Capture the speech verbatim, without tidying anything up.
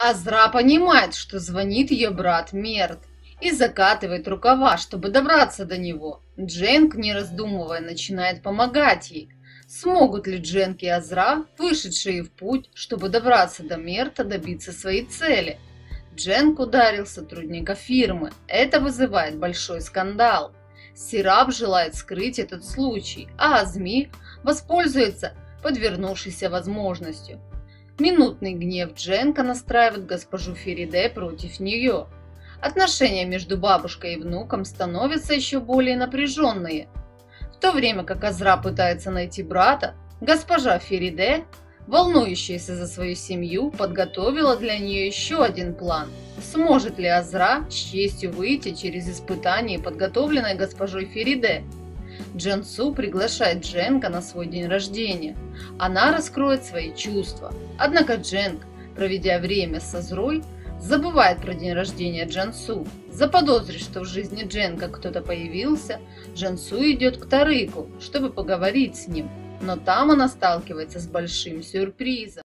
Азра понимает, что звонит ее брат Мерт, и закатывает рукава, чтобы добраться до него. Дженк, не раздумывая, начинает помогать ей. Смогут ли Дженк и Азра, вышедшие в путь, чтобы добраться до Мерта, добиться своей цели? Дженк ударил сотрудника фирмы. Это вызывает большой скандал. Сираб желает скрыть этот случай, а Азми воспользуется подвернувшейся возможностью. Минутный гнев Дженка настраивает госпожу Фериде против нее. Отношения между бабушкой и внуком становятся еще более напряженные. В то время как Азра пытается найти брата, госпожа Фериде, волнующаяся за свою семью, подготовила для нее еще один план. Сможет ли Азра с честью выйти через испытание, подготовленное госпожой Фериде? Джансу приглашает Дженка на свой день рождения. Она раскроет свои чувства. Однако Дженк, проведя время с Азрой, забывает про день рождения Джансу. Заподозрив, что в жизни Дженка кто-то появился, Джансу идет к Тарыку, чтобы поговорить с ним. Но там она сталкивается с большим сюрпризом.